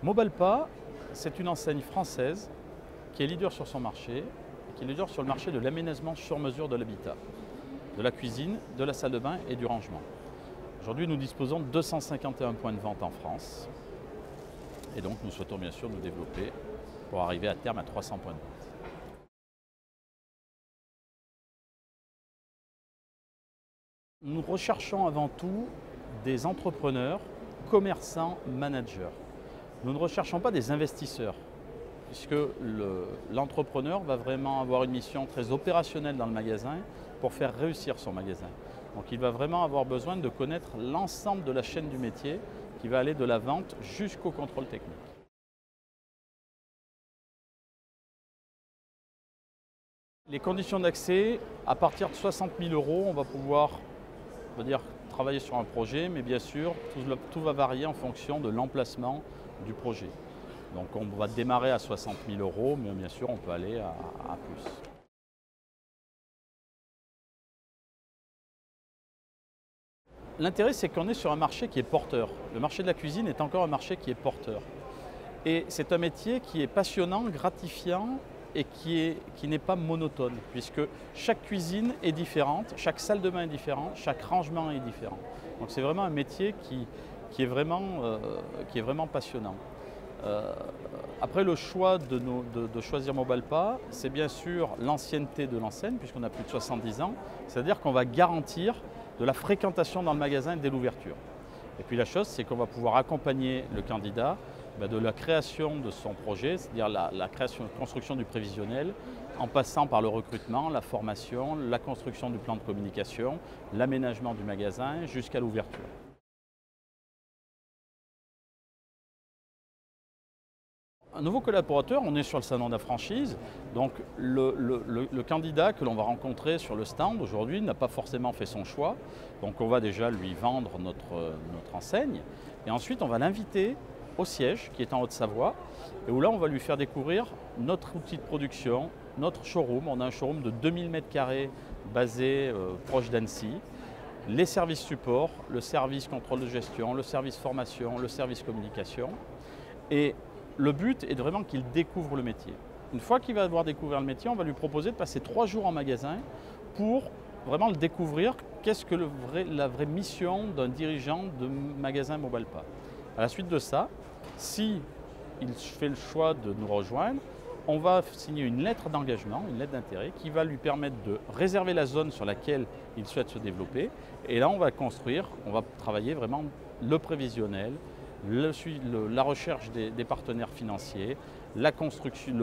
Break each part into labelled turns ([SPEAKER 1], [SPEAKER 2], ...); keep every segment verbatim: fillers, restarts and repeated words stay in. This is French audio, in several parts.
[SPEAKER 1] Mobalpa, c'est une enseigne française qui est leader sur son marché, qui est leader sur le marché de l'aménagement sur mesure de l'habitat, de la cuisine, de la salle de bain et du rangement. Aujourd'hui, nous disposons de deux cent cinquante et un points de vente en France et donc nous souhaitons bien sûr nous développer pour arriver à terme à trois cents points de vente. Nous recherchons avant tout des entrepreneurs, commerçants, managers. Nous ne recherchons pas des investisseurs, puisque l'entrepreneur va vraiment avoir une mission très opérationnelle dans le magasin pour faire réussir son magasin. Donc il va vraiment avoir besoin de connaître l'ensemble de la chaîne du métier qui va aller de la vente jusqu'au contrôle technique. Les conditions d'accès, à partir de soixante mille euros, on va pouvoir on va dire, travailler sur un projet, mais bien sûr, tout, tout va varier en fonction de l'emplacement du projet. Donc on va démarrer à soixante mille euros, mais bien sûr, on peut aller à, à plus. L'intérêt, c'est qu'on est sur un marché qui est porteur. Le marché de la cuisine est encore un marché qui est porteur. Et c'est un métier qui est passionnant, gratifiant, et qui est, qui n'est pas monotone, puisque chaque cuisine est différente, chaque salle de bain est différente, chaque rangement est différent. Donc c'est vraiment un métier qui, qui, est, vraiment, euh, qui est vraiment passionnant. Euh, après le choix de, nos, de, de choisir Mobalpa, c'est bien sûr l'ancienneté de l'enseigne, puisqu'on a plus de soixante-dix ans, c'est-à-dire qu'on va garantir de la fréquentation dans le magasin dès l'ouverture. Et puis la chose, c'est qu'on va pouvoir accompagner le candidat de la création de son projet, c'est-à-dire la, la création, construction du prévisionnel, en passant par le recrutement, la formation, la construction du plan de communication, l'aménagement du magasin jusqu'à l'ouverture. Un nouveau collaborateur, on est sur le salon de la franchise, donc le, le, le, le candidat que l'on va rencontrer sur le stand aujourd'hui n'a pas forcément fait son choix, donc on va déjà lui vendre notre, notre enseigne, et ensuite on va l'inviter au siège qui est en Haute-Savoie et où là on va lui faire découvrir notre outil de production, notre showroom. On a un showroom de deux mille mètres carrés basé euh, proche d'Annecy, les services support, le service contrôle de gestion, le service formation, le service communication. Et le but est vraiment qu'il découvre le métier. Une fois qu'il va avoir découvert le métier, on va lui proposer de passer trois jours en magasin pour vraiment le découvrir. Qu'est-ce que le vrai, la vraie mission d'un dirigeant de magasin Mobalpa? À la suite de ça, si il fait le choix de nous rejoindre, on va signer une lettre d'engagement, une lettre d'intérêt qui va lui permettre de réserver la zone sur laquelle il souhaite se développer. Et là, on va construire, on va travailler vraiment le prévisionnel, le, le, la recherche des, des partenaires financiers, la construction,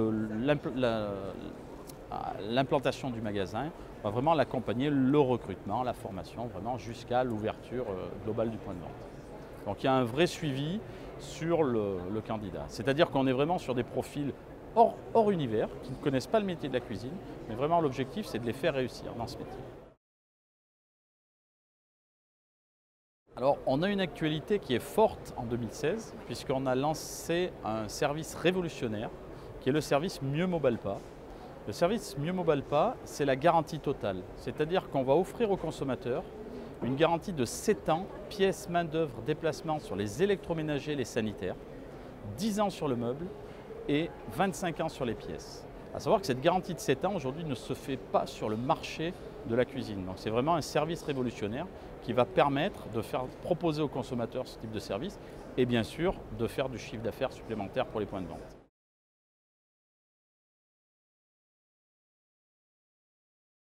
[SPEAKER 1] l'implantation du magasin. On va vraiment l'accompagner, le recrutement, la formation, vraiment jusqu'à l'ouverture globale du point de vente. Donc il y a un vrai suivi sur le, le candidat. C'est-à-dire qu'on est vraiment sur des profils hors, hors univers, qui ne connaissent pas le métier de la cuisine, mais vraiment l'objectif c'est de les faire réussir dans ce métier. Alors on a une actualité qui est forte en deux mille seize, puisqu'on a lancé un service révolutionnaire, qui est le service Mieux Mobalpa. Le service Mieux Mobalpa, c'est la garantie totale. C'est-à-dire qu'on va offrir aux consommateurs une garantie de sept ans, pièces, main-d'œuvre, déplacement sur les électroménagers et les sanitaires, dix ans sur le meuble et vingt-cinq ans sur les pièces. À savoir que cette garantie de sept ans aujourd'hui ne se fait pas sur le marché de la cuisine. Donc c'est vraiment un service révolutionnaire qui va permettre de faire proposer aux consommateurs ce type de service et bien sûr de faire du chiffre d'affaires supplémentaire pour les points de vente.